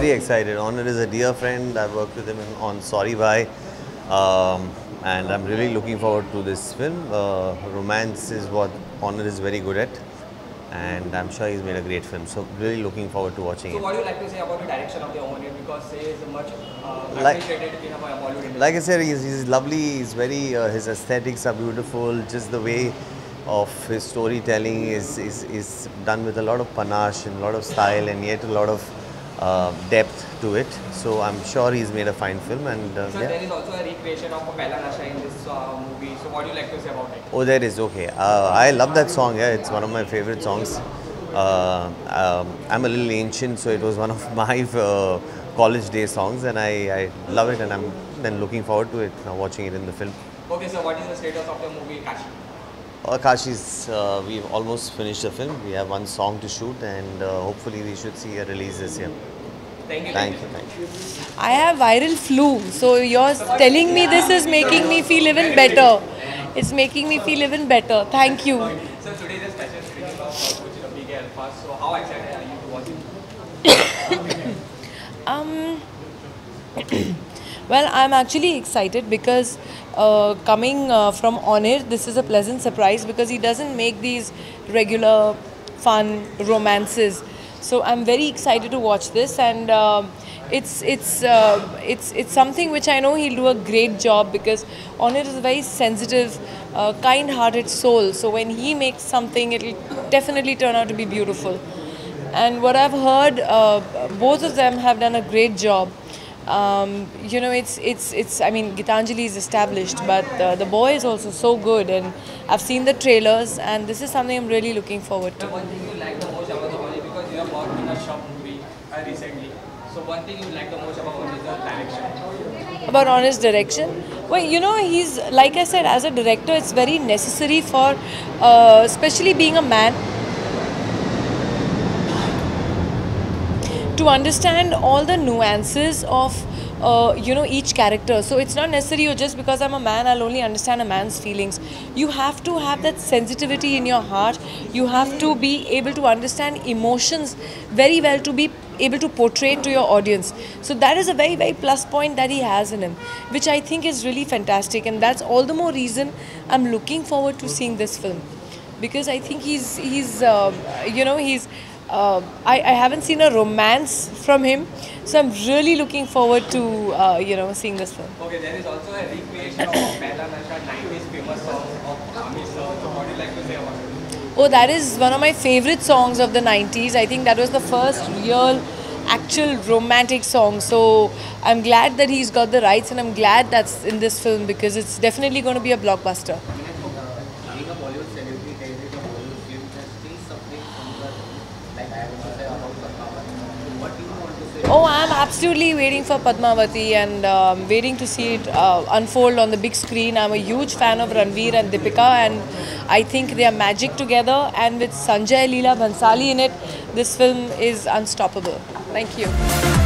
very excited. Onir is a dear friend. I've worked with him on Sorry Bhai. And I'm really looking forward to this film. Romance is what Onir is very good at. And I'm sure he's made a great film. So really looking forward to watching it. So what do you like to say about the direction of the Onir? Because he is much appreciated in our Bollywood industry. Like I said, he's lovely. He's very, his aesthetics are beautiful. Just the way of his storytelling is done with a lot of panache and a lot of style and yet a lot of depth to it. So I'm sure he's made a fine film. And so there is also a recreation of Pehla Nasha in this movie. So what do you like to say about it? Oh, there is, okay. I love that song, yeah. It's one of my favorite songs. I'm a little ancient, so it was one of my college day songs, and I love it, and I'm then looking forward to it now, watching it in the film. Okay, so what is the status of the movie Kashi? Kashi's, we've almost finished the film. We have one song to shoot, and hopefully we should see a release this year. Thank you. Thank you. I have viral flu, so you're telling me this is making me feel even better. It's making me feel even better. Thank you. So today is a special screening of Kuchh Bheege Alfaaz. So how excited are you to watch it? Well, I'm actually excited because coming from Onir, this is a pleasant surprise because he doesn't make these regular fun romances. So I'm very excited to watch this, and it's something which I know he'll do a great job because Onir is a very sensitive, kind-hearted soul. So when he makes something, it'll definitely turn out to be beautiful. And what I've heard, both of them have done a great job. You know, I mean, Geetanjali is established, but the boy is also so good, and I've seen the trailers, and this is something I'm really looking forward to. One thing you like the most about the movie, because you have worked in a shop movie recently. So one thing you like the most about is the direction. About Onor's direction? Well, you know, he's, like I said, as a director, it's very necessary for, especially being a man, to understand all the nuances of you know, each character. So it's not necessary just because I'm a man I'll only understand a man's feelings. You have to have that sensitivity in your heart. You have to be able to understand emotions very well to be able to portray it to your audience. So that is a very, very plus point that he has in him, which I think is really fantastic, and that's all the more reason I'm looking forward to seeing this film, because I think he's you know, he's I haven't seen a romance from him, so I'm really looking forward to you know, seeing this film. Okay, there is also a recreation of Pehla Nasha 90s famous song of Amir sir. So what do you like to say about it? Oh, that is one of my favorite songs of the 90s. I think that was the first real, actual romantic song. So I'm glad that he's got the rights, and I'm glad that's in this film because it's definitely going to be a blockbuster. Being a Bollywood celebrity, there is a Bollywood film that still suffering from the, like I have to say about Padmavati. What do you want to say? Oh, I'm absolutely waiting for Padmavati, and waiting to see it unfold on the big screen. I'm a huge fan of Ranveer and Deepika, and I think they are magic together. And with Sanjay Leela Bhansali in it, this film is unstoppable. Thank you.